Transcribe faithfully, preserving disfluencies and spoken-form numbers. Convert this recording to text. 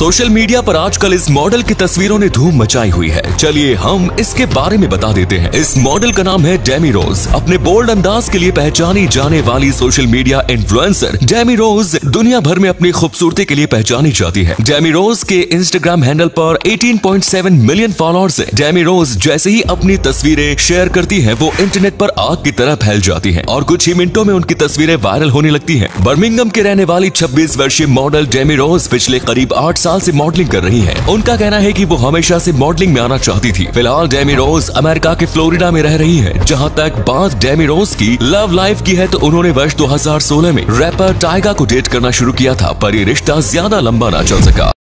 Social media पर आजकल इस मॉडल की तस्वीरों ने धूम मचाई हुई है। चलिए हम इसके बारे में बता देते हैं। इस मॉडल का नाम है डेमी रोज। अपने बोल्ड अंदाज के लिए पहचानी जाने वाली social media influencer Demi Rose दुनिया भर में अपनी खूबसूरती के लिए पहचानी जाती है। डेमी रोज के इंस्टाग्राम हैंडल पर अठारह पॉइंट सात मिलियन फॉलोअर्स हैं। डेमी रोज जैसे ही अपनी तस्वीरें शेयर करती है वो इंटरनेट पर आग की तरह फैल जाती है और कुछ ही मिनटों में उनकी तस्वीरें वायरल होने लगती है। बर्मिंघम के रहने वाली छब्बीस वर्षीय मॉडल डेमी रोज पिछले करीब आठ साल से मॉडलिंग कर रही है। उनका कहना है कि वो हमेशा से मॉडलिंग में आना चाहती थी। फिलहाल डेमी रोज अमेरिका के फ्लोरिडा में रह रही है। जहां तक बात डेमी रोज की लव लाइफ की है तो उन्होंने वर्ष दो हज़ार सोलह में रैपर टाइगा को डेट करना शुरू किया था, पर ये रिश्ता ज्यादा लंबा ना चल सका।